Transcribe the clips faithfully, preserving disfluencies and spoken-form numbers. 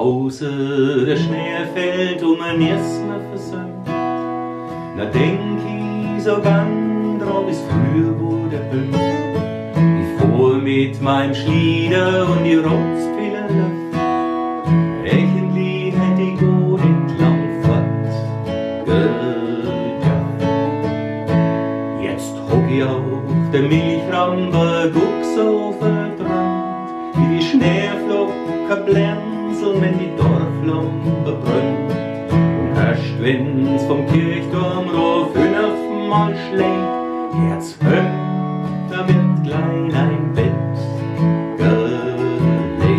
Außer der Schnee fällt um ein Erstmal versäumt, na denk ich so gern drauf, bis früher wurde Höhen. Ich fuhr mit meinem Schlieder und die Rotzpille läuft, eigentlich hätte ich gut entlang fortgejagt. Jetzt hock ich auf der Milchrampe, guck so verdrannt, wie die Schneeflocken blenzeln, wenn die Dorflampe brennt. Und erst wenn's vom Kirchturm Ruf fünfmal schlägt, Herz hönt, da wird klein ein Bett gelegt.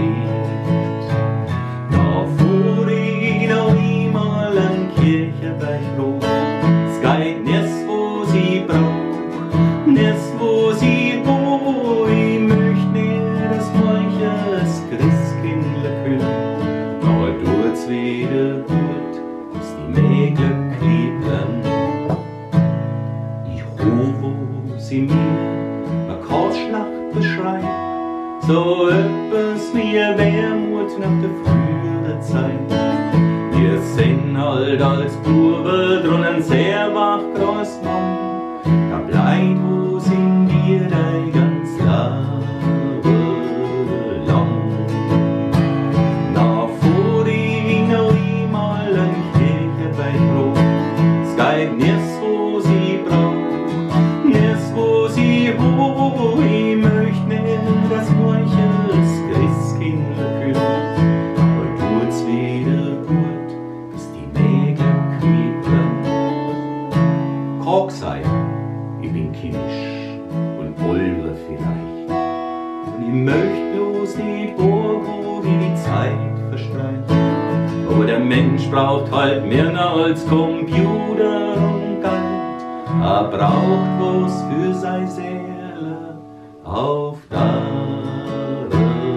Da fuhr ich noch einmal an Kirchenberg hoch, es geht nichts, wo sie braucht, nichts, wo sie wo. Ich möcht nicht, dass manches Christkindle kühlen, aber tut's wieder gut, dass die Mägel kriegen. Ich hoch, wo sie mir a Kahlschlacht beschreibt, so öppis wie Wermut nach der früheren Zeit. Wir sind halt als Bube drinnen sehr wach groß Mann, da bleibt, wo sind wir dein ganz Leben lang. Da fuhr ich noch einmal an Kirchenberg hoch, es geht nichts, wo sie braucht, nichts, wo sie wo. Ich möcht nicht, dass manches Christkindle kühlt, aber tut's wieder gut, dass die Mägel kriegen. Kog sei, ich bin kindisch und olver vielleicht, und ich möcht bloß nicht bohren, wie die Zeit verstreicht. Aber der Mensch braucht halt mehr als Computer und Geld, er braucht was für seine Seele auf der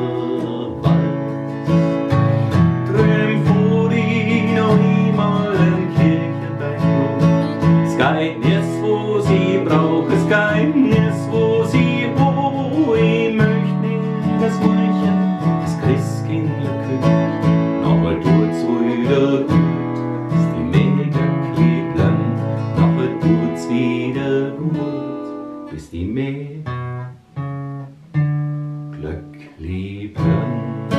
Welt. Drüben fuhr ich noch einmal in Kirchenberg hoch, es geht nichts, wo sie braucht, es geht nichts, wo sie wo. Ich möcht nicht, dass manchen das Christkindle küsst, aber tut's wieder gut, dass die Mägel kleblen, nachher tut's wieder gut, bis die Mägel glücklich bleiben.